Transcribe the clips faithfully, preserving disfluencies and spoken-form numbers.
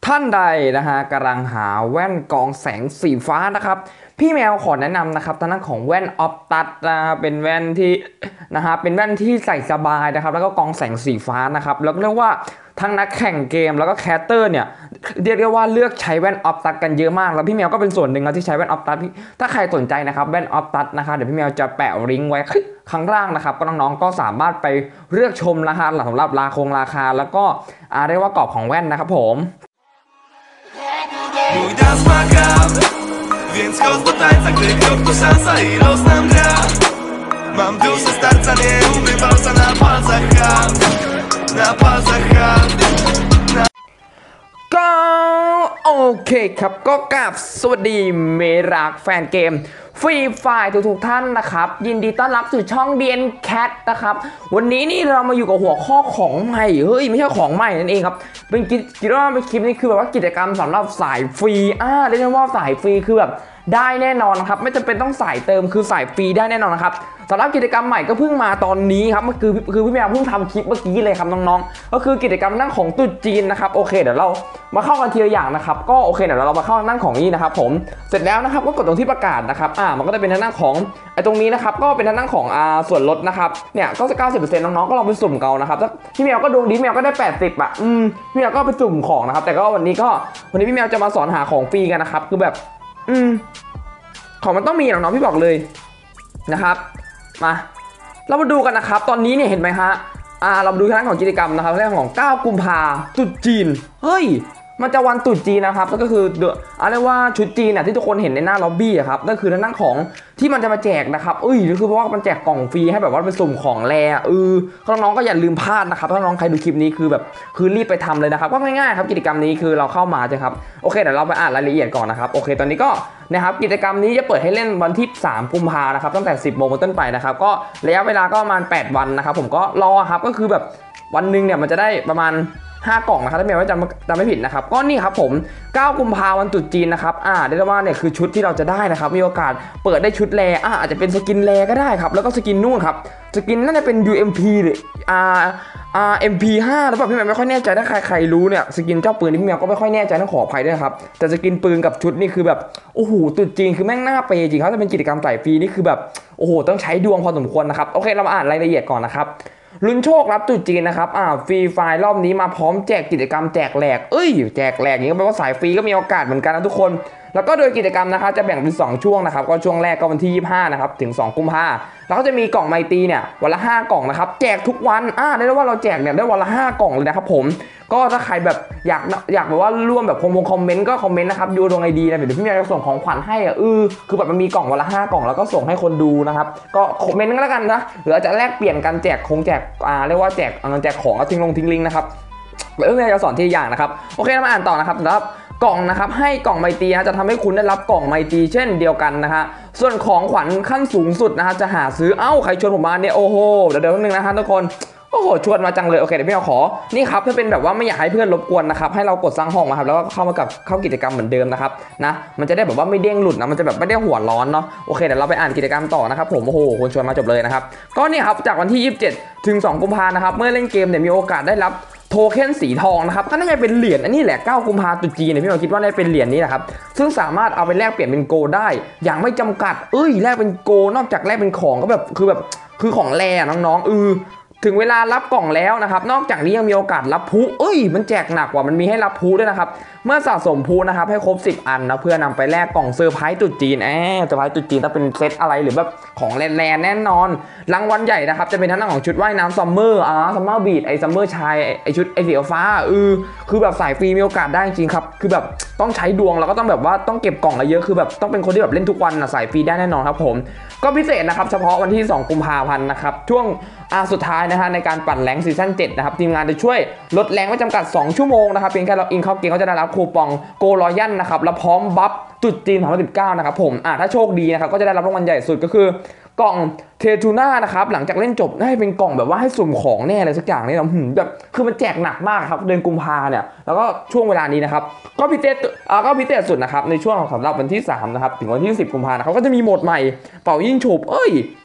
ท่านใดนะฮะกำลังหาแว่นกรองแสงสีฟ้านะครับพี่แมวขอแนะนำนะครับทางด้านของแว่นออฟตัสนะฮะเป็นแว่นที่นะฮะเป็นแว่นที่ใส่สบายนะครับแล้วก็กรองแสงสีฟ้านะครับแล้วเรียกว่าทั้งนักแข่งเกมแล้วก็แคสเตอร์เนี่ยเรียกได้ว่าเลือกใช้แว่นออฟตัสกันเยอะมากแล้วพี่แมวก็เป็นส่วนหนึ่งนะที่ใช้แว่นออฟตัสถ้าใครสนใจนะครับแว่นออฟตัสนะครับเดี๋ยวพี่แมวจะแปะลิงก์ไว้ข้างล่างนะครับก็น้องๆก็สามารถไปเลือกชมนะฮะสำหรับราคงราคาแล้วก็เรียกว่ากรอบของแว่นนะครับผม Mój dans ma gra, więc chodź do tańca, gdy krok to szansa i los nam gra. Mam duszę starca, nie umywalca na palcach hand, na palcach hand na... ก็โอเคครับก็กราบสวัสดีเมรักแฟนเกมฟรีไฟล์ทุกๆท่านนะครับยินดีต้อนรับสู่ช่อง ดี เอ็น Cat นะครับวันนี้นี่เรามาอยู่กับหัวข้อของใหม่เฮ้ยไม่ใช่ของใหม่นั่นเองครับเป็นกิจกรรมเป็นคลิปนี้คือแบบว่ากิจกรรมสำหรับสายฟรีอ่าเรียกว่าสายฟรีคือแบบได้แน่นอนนะครับไม่จำเป็นต้องสายเติมคือสายฟรีได้แน่นอนนะครับสำหรับกิจกรรมใหม่ก็เพิ่งมาตอนนี้ครับมันคือคือพี่แมวเพิ่งทำคลิปเมื่อกี้เลยครับน้องๆก็คือกิจกรรมนั่งของตุ๊ดจีนนะครับโอเคเดี๋ยวเรามาเข้ากันทีละอย่างนะครับก็โอเคเดี๋ยวเรามาเข้านั่งของนี้นะครับผมเสร็จแล้วนะครับก็กดตรงที่ประกาศนะครับอ่ามันก็จะเป็นนั่งของไอ้ตรงนี้นะครับก็เป็นนั่งของอ่าส่วนลดนะครับเนี่ยก็จะ เก้าสิบเปอร์เซ็นต์ น้องๆก็ลองไปสุ่มเกานะครับพี่แมวก็ดวงดีพี่แมวก็ได้แปดสิบอ่ะอืมพี่แมวก็ไปสุ่มของนะครับแต่ก็วันนี้ก็วันนี้พี่แมวจะมาสอนหาของฟรีกันนะครับคือแบบอืมของมันต้องมีหรอกน้องพี่บอกเลยนะครับมาเรามาดูกันนะครับตอนนี้เนี่ยเห็นไหมฮะอ่าเรามาดูทางของกิจกรรมนะครับเรื่องของเก้ากุมภาตรุษจีนเฮ้ยมันจะวันตรุษจีนนะครับก็คือเดอะอะไรว่าชุดจีนน่ะที่ทุกคนเห็นในหน้าล็อบบี้ครับนั่นคือทางด้านของที่มันจะมาแจกนะครับเอ้ยคือเพราะว่ามันแจกกล่องฟรีให้แบบว่าเป็นสุ่มของแรเออน้องๆก็อย่าลืมพลาดนะครับถ้าน้องใครดูคลิปนี้คือแบบคือรีบไปทำเลยนะครับก็ง่ายๆครับกิจกรรมนี้คือเราเข้ามาใช่ครับโอเคเดี๋ยวเราไปอ่านรายละเอียดก่อนนะครับโอเคตอนนี้ก็นะครับกิจกรรมนี้จะเปิดให้เล่นวันที่สามกุมภานะครับตั้งแต่สิบโมงเป็นต้นไปนะครับก็ระยะเวลาก็ประมาณแปดวันนะครับผมก็รอครับก็คือแบบวันหนึ่งเนี่ยมันจะได้ประมาณห้ากล่องนะครับถ้าไม่ว่าจำจำไม่ผิดนะครับก็นี่ครับผมเก้ากุมภาพันธ์วันตรุษจีนนะครับอ่าได้ว่าเนี่ยคือชุดที่เราจะได้นะครับมีโอกาสเปิดได้ชุดแรอ่าอาจจะเป็นสกินแรก็ได้ครับแล้วก็สกินนู่นครับสกินน่าจะเป็น ยู เอ็ม พี หรือ R R เอ็ม พี ห้า หรือเปล่าพี่แมวไม่ค่อยแน่ใจถ้าใครใครรู้เนี่ยสกินเจ้าปืนนี่พี่แมวก็ไม่ค่อยแน่ใจต้องขออภัยด้วยครับแต่สกินปืนกับชุดนี่คือแบบโอ้โหตรุษจีนคือแม่งหน้าเปย์จริงครับถ้าเป็นกิจกรรมสายฟรีนี่คือแบบโอ้โหต้องใช้ดวงพอสมควรนะครับโอเคเรามาอ่านรายละเอียดก่อนนะครับลุ้นโชครับตรุษจีนนะครับอ่าฟรีไฟล์รอบนี้มาพร้อมแจกกิจกรรมแจกแหลกเอ้ยแจกแหลกอย่างนี้ก็แปลว่าสายฟรีก็มีโอกาสเหมือนกันนะทุกคนแล้วก็โดยกิจกรรมนะคะจะแบ่งเป็นสองช่วงนะครับก็ช่วงแรกก็วันที่ยี่สิบห้านะครับถึงสองกุมภาพันธ์แล้วก็จะมีกล่องไมตรีเนี่ยวันละห้ากล่องนะครับแจกทุกวันอ่าได้ว่าเราแจกเนี่ยได้วันละห้ากล่องเลยนะครับผมก็ถ้าใครแบบอยากอยากแบบว่าร่วมแบบคงคอมเมนต์ก็คอมเมนต์นะครับดูดวงไอดีนะเดี๋ยวพี่แมวจะส่งของขวัญให้อ่ะเออคือแบบมันมีกล่องวันละห้ากล่องแล้วก็ส่งให้คนดูนะครับก็คอมเมนต์กันแล้วกันนะหรืออาจจะแลกเปลี่ยนกันแจกคงแจกอ่าเรียกว่าแจกเงินแจกของก็ทิ้งลงทิ้งลิงก์นะครับเดี๋ยวพี่แมวจะสอนทีอย่างนะครับโอเคมาอ่านต่อนะครับแล้วกล่องนะครับให้กล่องไมตรีนะจะทำให้คุณได้รับกล่องไมตรีเช่นเดียวกันนะฮะส่วนของขวัญขั้นสูงสุดนะฮะจะหาซื้อเอ้าใครชวนผมมาเนี่ยโอ้โหเดี๋ยวเดี๋ยวนึงนะฮะทุกคนโอ้โหชวนมาจังเลยโอเคเดี๋ยวพี่เอาขอนี่ครับถ้าเป็นแบบว่าไม่อยากให้เพื่อนรบกวนนะครับให้เรากดสร้างห้องมาครับแล้วก็เข้ามากับเข้ากิจกรรมเหมือนเดิมนะครับนะมันจะได้แบบว่าไม่เด้งหลุดนะมันจะแบบไม่ได้หัวร้อนเนาะโอเคเดี๋ยวเราไปอ่านกิจกรรมต่อนะครับผมโอ้โหคนชวนมาจบเลยนะครับก็นี่ครับจากวันที่ยี่สิบเจ็ดถึงสองกุมภาพันธ์นะครับเมื่อเล่นเกมเนี่ยมีโอกาสได้รับโทเค็นสีทองนะครับก็น่าจะเป็นเหรียญอันนี้แหละเก้ากุมภาพันธ์ตรุษจีนเนี่ยพี่เราคิดว่าน่าจะเป็นเหรียญนี้นะครับซึ่งสามารถเอาไปแลกเปลี่ยนเป็นโกได้อย่างไม่จำกัดเอ้ยแลกเป็นโกนอกจากแลกเป็นของก็แบบคือแบบคือของแร่น้องๆเออถึงเวลารับกล่องแล้วนะครับนอกจากนี้ยังมีโอกาสรับพุเอ้ยมันแจกหนักกว่ามันมีให้รับพุด้วยนะครับเมื่อสะสมพุนะครับให้ครบสิบอันนะเพื่อนำไปแลกกล่องเซอร์ไพรส์ตรุษจีนแอบเซอร์ไพรส์ตรุษจีนถ้าเป็นเซตอะไรหรือแบบของแลนๆแน่นอนรางวัลใหญ่นะครับจะเป็นทั้งของชุดว่ายน้ำซัมเมอร์อ่าซัมเมอร์บีทไอซัมเมอร์ชายไอชุดไอสีฟ้าเออคือแบบสายฟรีมีโอกาสได้จริงครับคือแบบต้องใช้ดวงแล้วก็ต้องแบบว่าต้องเก็บกล่องเยอะคือแบบต้องเป็นคนที่แบบเล่นทุกวันนะสายฟรีได้แน่นอนครับผมก็พิเศษนะครับเฉพาะวันที่สองกุมภาพันธ์นะครับช่วงอ่าสุดท้ายนะฮะในการปั่นแรงซีซั่นเจ็ดนะครับทีมงานจะช่วยลดแรงไม่จำกัดสองชั่วโมงนะครับเพียงแค่เราอินเข้าเกมเขาจะได้รับคูปองโกลอยันนะครับแล้วพร้อมบัฟตรุษจีนสองพันสิบเก้านะครับผมอ่าถ้าโชคดีนะครับก็จะได้รับรางวัลใหญ่สุดก็คือกล่องเททูน่านะครับหลังจากเล่นจบให้เป็นกล่องแบบว่าให้สุ่มของแน่อะไรสักอย่างนี่นะแบบคือมันแจกหนักมากครับเดือนกุมภาเนี่ยแล้วก็ช่วงเวลานี้นะครับก็พิเศษอ่าก็พิเศษสุดนะครับในช่วงสำหรับวันที่สามนะครับถึงวันที่สิบกุมภาพันธ์เขาก็จะมีโหมดใหม่เป่ายิ่งฉุบเอ้ย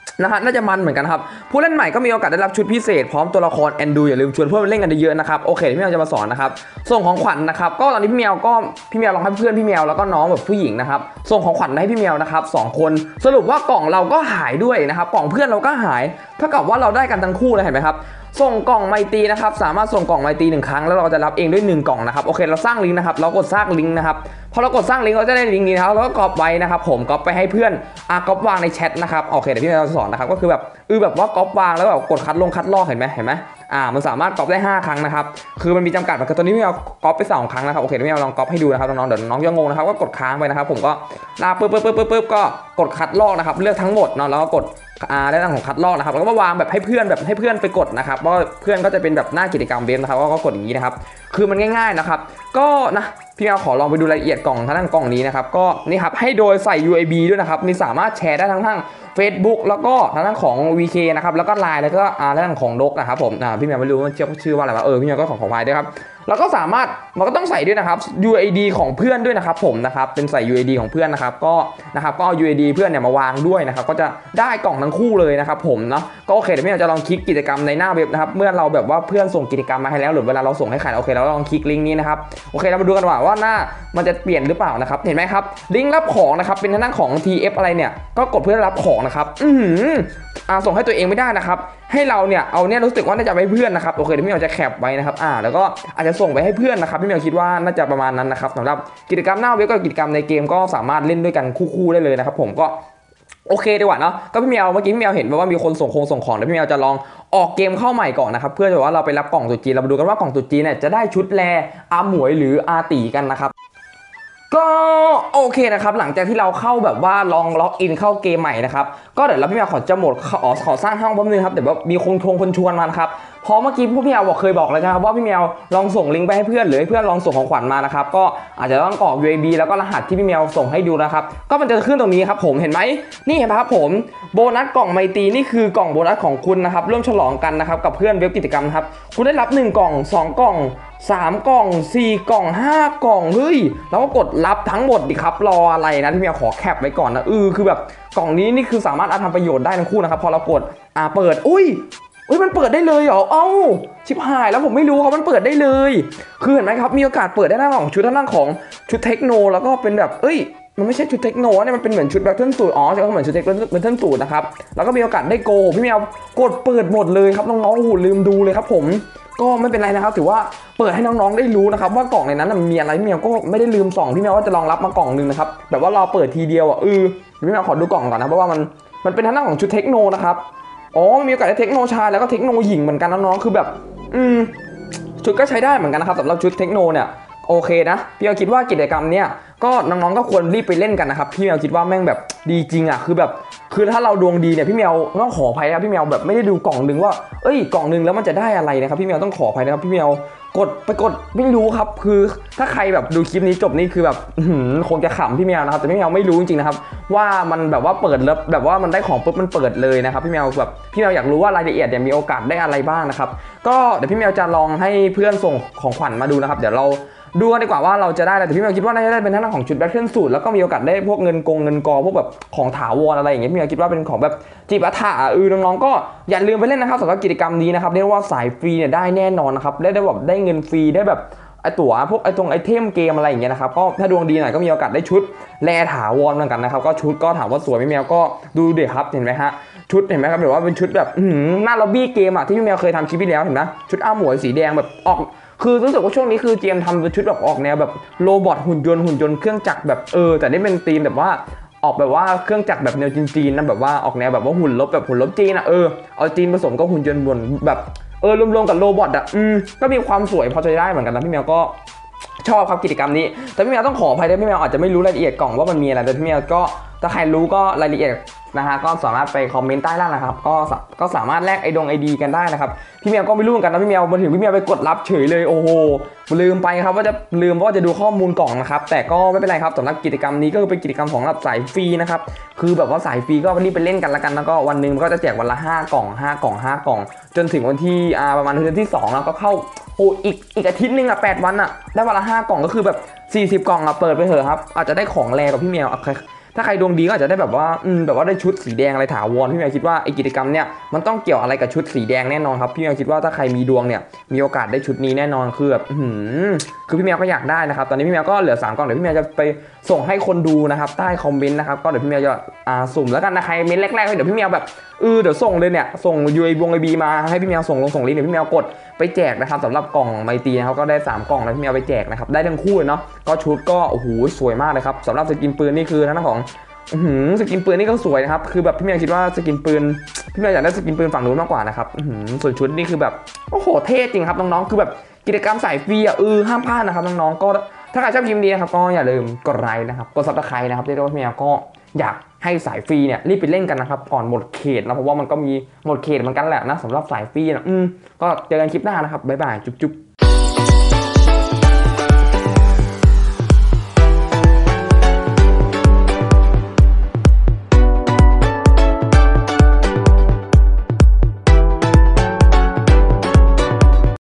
นะฮะน่าจะมันเหมือนกันครับผู้เล่นใหม่ก็มีโอกาสได้รับชุดพิเศษพร้อมตัวละครแอนดูอย่าลืมชวนเพื่อนเล่นกันเยอะๆนะครับโอเคพี่แมวจะมาสอนนะครับส่งของขวัญนะครับก็ตอนนี้พี่แมวก็พี่แมวลองให้เพื่อนพี่แมวแล้วก็น้องแบบผู้หญิงนะครับส่งของขวัญให้พี่แมวนะครับสองคนสรุปว่ากล่องเราก็หายด้วยนะครับกล่องเพื่อนเราก็หายเท่ากับว่าเราได้กันทั้งคู่เลยเห็นไหมครับส่งกล่องไมตรีนะครับสามารถส่งกล่องไมตรีหนึ่งครั้งแล้วเราจะรับเองด้วยหนึ่งกล่องนะครับโอเคเราสร้างลิงก์นะครับเรากดสร้างลิงก์นะครับพอเรากดสร้างลิงก์เราจะได้ลิงก์นี้นะครับแล้วก็ก๊อปไว้นะครับผมก๊อปไปให้เพื่อนอ่ะก๊อปวางในแชทนะครับโอเคเดี๋ยวพี่เราจะสอนนะครับก็คือแบบเออแบบว่าก๊อปวางแล้วแบบกดคัดลงคัดลอกเห็นไหมเห็นไหมอ่ามันสามารถก๊อปได้ห้าครั้งนะครับคือมันมีจำกัดคือตอนนี้พี่เอาก๊อปไปสองครั้งนะครับโอเคพี่เอาลองก๊อปให้ดูนะครับน้องๆเดี๋ยวน้องจะงงนะครับก็กดค้างไปนะครับผมก็ลากปึ๊บปึ๊บปึ๊บปึ๊บก็กดคัดลอกนะครับเลือกทั้งหมดเนาะแล้วก็กดอ่าได้ทางของคัดลอกนะครับแล้วก็มาวางแบบให้เพื่อนแบบให้เพื่อนไปกดนะครับเพราะเพื่อนก็จะเป็นแบบหน้ากิจกรรมเว็บนะครับก็กดอย่างนี้นะครับคือมันง่ายๆนะครับก็นะพี่เอาขอลองไปดูรายละเอียดกล่องทางด้านกล่องนี้นะครับก็นี่ครับให้โดยใส่ ยู ไอ บี ด้วยนะครับมีสามารถแชร์ได้ทั้งทาง Facebook แล้วก็ทางด้านของ วี เค นะครับแล้วก็ ไลน์ แล้วก็อ่าด้านของดกนะครับผมอ่าพี่แมวไม่รู้ว่าชื่อชื่อว่าอะไรวะเออพี่แมวก็ขอขอไว้ด้วยครับแล้วก็สามารถมันก็ต้องใส่ด้วยนะครับ ยู ไอ ดี ของเพื่อนด้วยนะครับผมนะครับเป็นใส่ ยู ไอ ดี ของเพื่อนนะครับก็นะครับก็เอา ยู ไอ ดี เพื่อนเนี่ยมาวางด้วยนะครับก็จะได้กล่องทั้งคู่เลยนะครับผมเนาะก็โอเคเดี๋ยวพี่แมวจะลองคลิกกิจกรรมในหน้าเว็บนะครับเมื่อเราแบบว่าเพื่อนส่งกิจกรรมมาให้แล้วหรือเวลาเราส่งให้ใครโอเคเราลองคลิกลิงก์นี้นะครับโอเคเรามาดูกันว่าว่าหน้ามันจะเปลี่ยนหรือเปล่านะครับเห็นไหมครับลิงก์รับของนะครับเป็นทางด้านของ ที เอฟ อะไรเนี่ยก็กดเพื่อรับของนะครับอืออ่าส่งให้ตัวเองไม่ได้นะครับให้เราเนี่ยเอาเนี่ยรู้สึกว่าน่าจะไปเพื่อนนะครับโอเคเดี๋ยวพี่แมวจะแคปไว้นะครับอ่าแล้วก็อาจจะส่งไปให้เพื่อนนะครับพี่แมวคิดว่าน่าจะประมาณนั้นนะครับสำหรับกิจกรรมหน้าเว็บกับกิจกรรมในเกมก็สามารถเล่นด้วยกันคู่ๆได้เลยนะครับผมก็โอเคดีกว่าเนาะก็พี่แมวเมื่อกี้พี่แมวเห็นว่ามีคนส่งคงส่งของแล้วพี่แมวจะลองออกเกมเข้าใหม่ก่อนนะครับเพื่อจะว่าเราไปรับกล่องตุ๊จีนเรามาดูกันว่ากล่องตุ๊จีนเนี่ยจะได้ชุดแลอาหมวยหรืออาตีกันนะครับก็โอเคนะครับหลังจากที่เราเข้าแบบว่าลองล็อกอินเข้าเกมใหม่นะครับก็เดี๋ยวเราพี่แมวขอจะหมดขอขอสร้างห้องแป๊บนึงครับเดี๋ยวมีคนทวงคนชวนมาครับพอเมื่อกี้พวกพี่แมวบอกเคยบอกเลยนะครับว่าพี่แมวลองส่งลิงก์ไปให้เพื่อนหรือให้เพื่อนลองส่งของขวัญมานะครับก็อาจจะต้องกรอก ยู ไอ บี แล้วก็รหัสที่พี่แมวส่งให้ดูนะครับก็มันจะขึ้นตรงนี้ครับผมเห็นไหมนี่เห็นไหมครับผมโบนัสกล่องไมตรีนี่คือกล่องโบนัสของคุณนะครับร่วมฉลองกันนะครับกับเพื่อนเว็บกิจกรรมครับคุณได้รับหนึ่งกล่องสองกล่องสามกล่องสี่กล่องห้ากล่องเฮ้ยแล้วก็กดรับทั้งหมดดิครับรออะไรนะพี่แมวขอแคปไว้ก่อนนะเออคือแบบกล่องนี้นี่คือสามารถเอาทำประโยชน์ได้ทั้งคู่นะครับพอเรากดอ่าเปิดอุ้ยอุ้ยมันเปิดได้เลยเหรอเอ้าชิบหายแล้วผมไม่รู้ครับมันเปิดได้เลยคือเห็นไหมครับมีโอกาสเปิดได้ทั้งของชุดทั้งของชุดเทคโนแล้วก็เป็นแบบเอ้ยมันไม่ใช่ชุดเทคโนเนี่ยมันเป็นเหมือนชุดแบทเทิลสูตรอ๋อใช่ก็เหมือนชุดเทคแบทเทิลสูตรนะครับแล้วก็มีโอกาสได้โกพี่แมวกดเปิดหมดเลยครับน้องๆโอ้โหลืมดูเลยครับผมก็ไม่เป็นไรนะครับถือว่าเปิดให้น้องๆได้รู้นะครับว่ากล่องในนั้นมันมีอะไรพี่แมวก็ไม่ได้ลืมส่องพี่แมวว่าจะลองรับมากล่องนึงนะครับแบบว่าเราเปิดทีเดียวอ่ะเออพี่แมวขอดูกล่องก่อนนะเพราะว่ามันมันเป็นทางด้านของชุดเทคโนนะครับอ๋อมีโอกาสได้เทคโนชายแล้วก็เทคโนหญิงเหมือนกันน้องๆคือแบบอืมชุดก็ใช้ได้เหมือนกันนะครับสำหรับชุดเทคโนเนี่ยโอเคนะพี่แมวคิดว่ากิจกรรมเนี่ยก็น้องๆก็ควรรีบไปเล่นกันนะครับพี่แมวคิดว่าแม่งแบบดีจริงอ่ะคือแบบคือถ้าเราดวงดีเนี่ยพี่แมวต้องขออภัยนะพี่แมวแบบไม่ได้ดูกล่องนึงว่าเอ้ยกล่องนึงแล้วมันจะได้อะไรนะครับพี่แมวต้องขออภัยนะครับพี่แมวกดไปกดไม่รู้ครับคือถ้าใครแบบดูคลิปนี้จบนี่คือแบบคงจะขำพี่แมวนะครับแต่พี่แมวไม่รู้จริงๆนะครับว่ามันแบบว่าเปิดแล้วแบบว่ามันได้ของปุ๊บมันเปิดเลยนะครับพี่แมวแบบพี่แมวอยากรู้ว่ารายละเอียดเนี่ยมีโอกาสได้อะไรบ้างนะครับก็เดี๋ยวพี่แมวจะลองให้เพื่อนส่งของขวัญมาดูนะครับเดี๋ยวเราดูกันดีกว่าว่าเราจะได้อะไรแต่พี่แมวคิดว่าน่าจะได้เป็นทั้งของชุดแบทเทิลสูตรแล้วก็มีโอกาสได้พวกเงินกงเงินกอพวกแบบของถาวรอะไรอย่างเงี้ยพี่แมวคิดว่าเป็นของแบบจิปาถะเออน้องๆก็อย่าลืมไปเล่นนะครับสำหรับกิจกรรมนี้นะครับเรียกว่าสายฟรีเนี่ยได้แน่นอนนะครับได้ได้แบบได้เงินฟรีได้แบบไอตั๋วพวกไอตรงไอเทมเกมอะไรอย่างเงี้ยนะครับก็ถ้าดวงดีหน่อยก็มีโอกาสได้ชุดแลถาวรเหมือนกันนะครับก็ชุดก็ถามว่าสวยพี่แมวก็ดูเด็กครับเห็นไหมฮะชุดเห็นไหมครับแบบว่าเป็นชุดแบบหน้าล็อบบี้เกมอ่ะที่พี่แมวเคยทำคลิปที่แล้วเห็นไหมชุดอ้าหมวยสีแดงแบบออกคือรู้สึกว่าช่วงนี้คือเจมทำชุดแบบออกแนวแบบโรบอทหุ่นยนต์หุ่นยนต์เครื่องจักรแบบเออแต่ได้เป็นธีมแบบว่าออกแบบว่าเครื่องจักรแบบแนวจีนๆนะแบบว่าออกแนวแบบว่าหุ่นลบแบบหุ่นลบจีนอ่ะเออเอาจีนผสมกับหุ่นยนต์บนแบบเออรวมๆกับโรบอทอ่ะอืมก็มีความสวยพอจะได้เหมือนกันนะพี่แมวก็ชอบครับกิจกรรมนี้แต่พี่แมวต้องขออภัยด้วยพี่แมวอาจจะไม่รู้รายละเอียดกล่องว่ามันมีอะไรแต่พี่แมวก็ถ้าใครรู้ก็รายละเอียดนะฮะก็สามารถไปคอมเมนต์ใต้ล่างนะครับก็ก็สามารถแลกไอดงไอดีกันได้นะครับพี่แมวก็ไม่รู้เหมือนกันนะพี่แมวมาถึงพี่แมวไปกดรับเฉยเลยโอ้โหลืมไปครับว่าจะลืมว่าจะดูข้อมูลกล่องนะครับแต่ก็ไม่เป็นไรครับสำหรับกิจกรรมนี้ก็เป็นกิจกรรมของรับสายฟรีนะครับคือแบบว่าสายฟรีก็รีบไปเล่นกันละกันแล้วก็วันนึงก็จะแจกวันละห้ากล่องห้ากล่องห้ากล่องจนถึงวันที่อ่าประมาณเดือนที่สองแล้วก็เข้าโอ้อีกอีกอาทิตย์นึงอ่ะแปดวันอ่ะได้วันละห้ากล่องก็คือแบบสี่สิบกล่องอ่ะเปิดไปเถอะครับอาจจะได้ของแรงกับพี่แมวถ้าใครดวงดีก็อาจจะได้แบบว่าอืมแบบว่าได้ชุดสีแดงอะไรถาวรพี่แมวคิดว่าไอกิจกรรมเนี่ยมันต้องเกี่ยวอะไรกับชุดสีแดงแน่นอนครับพี่แมวคิดว่าถ้าใครมีดวงเนี่ยมีโอกาสได้ชุดนี้แน่นอนคือแบบหืมคือพี่แมวก็อยากได้นะครับตอนนี้พี่แมวก็เหลือสามกล่องเดี๋ยวพี่แมวจะไปส่งให้คนดูนะครับใต้คอมเมนต์นะครับก็เดี๋ยวพี่แมวจะอ่าสุ่มแล้วกันนะใครเมนต์แรกๆเดี๋ยวพี่แมวแบบเออเดี๋ยวส่งเลยเนี่ยส่งยูไอวงไอบีมาให้พี่แมวส่งลงส่งลิงก์เดี๋ยวพี่แมวกดไปแจกนะครับสำหรับกล่องไมตรีนะครับก็ได้สามกล่องแล้วพี่แมวไปแจกนะครับได้ทั้งคู่เนาะก็ชุดก็โอ้โหสวยมากเลยครับสำหรับสกินปืนนี่คือทั้งของสกินปืนนี่ก็สวยนะครับคือแบบพี่แมวคิดว่าสกินปืนพี่แมวอยากได้สกินปืนฝั่งนู้นมากกว่านะครับส่วนชุดนี่คือแบบโอ้โหเท่จริงครับน้องๆคือแบบกิจกรรมสายฟรีอ่ะเออห้ามพลาดนะครับน้องๆก็ถ้าใครชอบคลิปนี้นะครับก็อย่าลืมกดไลค์นะครับกดซับสไครต์นะครับเรียกว่าพี่แมวก็อยากให้สายฟรีเนี่ยรีบไปเล่นกันนะครับก่อนหมดเขตนะเพราะว่ามันก็มีหมดเขตเหมือนกันแหละนะสำหรับสายฟรีนะอืมก็เจอกันคลิปหน้านะครับบ๊ายบายจุ๊บๆ